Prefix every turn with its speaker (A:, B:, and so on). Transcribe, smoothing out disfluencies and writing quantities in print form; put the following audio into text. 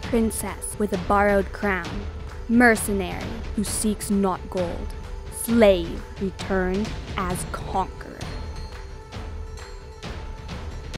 A: princess with a borrowed crown, mercenary who seeks not gold, slave returned as conqueror.